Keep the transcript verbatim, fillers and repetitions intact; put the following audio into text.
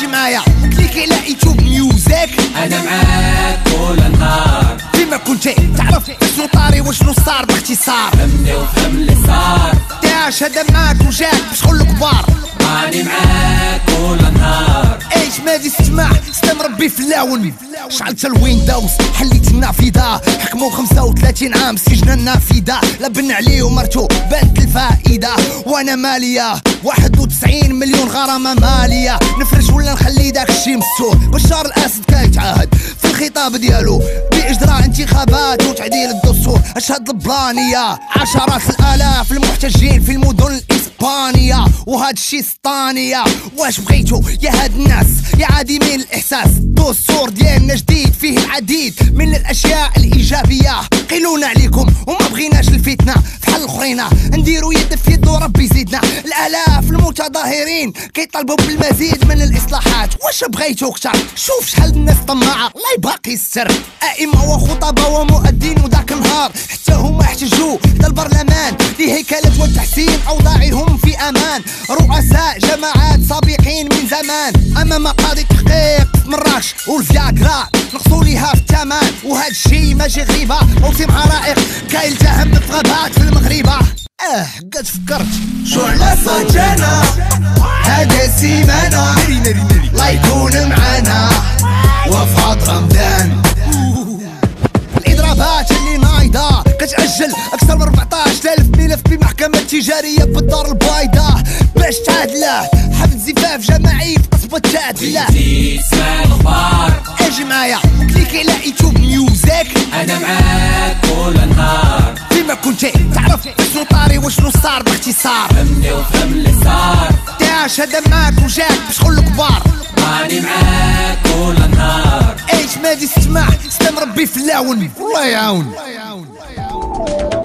اجي معايا كليكي على يوتيوب ميوزك، انا معاك كل نهار فيما كنتي تعرف شنو طاري وشنو صار باختصار. فهمني وفهم اللي صار، تاش هذا معاك وجاك بشغل كبار، راني معاك كل نهار. ايش ما دي استمع سلام ربي في اللون. شعلت الويندوز حليت النافذة، حكموا خمسة وثلاثين عام سجن النافذة، لبن عليه ومرتو بانت الفائدة، وانا مالية واحد وتسعين مليون غرامة مالية. نفرش ولا نخلي داك الشي مستور. بشار الاسد كان يتعاهد في الخطاب ديالو باجراء انتخابات وتعديل الدستور. اشهد البلانية عشرات الالاف المحتجين في المدن الاسبانية، وهاد الشي سطانية. واش بغيتو يا هاد الناس يا عديمين الاحساس؟ دستور ديالنا جديد فيه العديد من الاشياء الايجابيه، قيلونا عليكم وما بغيناش الفتنه فحال الاخرين، نديرو يد في يد وربي يزيدنا. الالاف المتظاهرين كيطالبوا بالمزيد من الاصلاحات، واش بغيتو كتر؟ شوف شحال الناس طماعه الله يبقي السر، ائمه وخطباء ومؤدين وذاك النهار حتى هما احتجوا حتى البرلمان لهيكله والتحسين اوضاعهم في امان. رؤساء جماعات سابقين من زمان امام قاضي التحقيق مراكش والفياغرا نقصوا ليها في الثمن، وهذا الشيء ماشي غريبه. موسم حرائق كيلتهم في غابات في المغربه. اه قد فكرت شو على صجانا هذا السيمانه الله يكون معانا وفي رمضان. الاضرابات اللي نايضه كتأجل اكثر من أربعطاش ألف ملف بمحكمه تجاريه بالدار البيضاء باش تعادله. حفل زفاف جماعي في قصبه تعادله. اجي معايا كليكي على يوتيوب ميوزك، انا معاك كل نهار فيما كنتي تعرف شنو طاري وشنو صار باختصار. فهمني وفهم اللي صار، تاش هذا معاك وجاك بشغل كبار، راني معاك كل نهار. ايش ما دي استمع سلام ربي في اللون والله يعاون.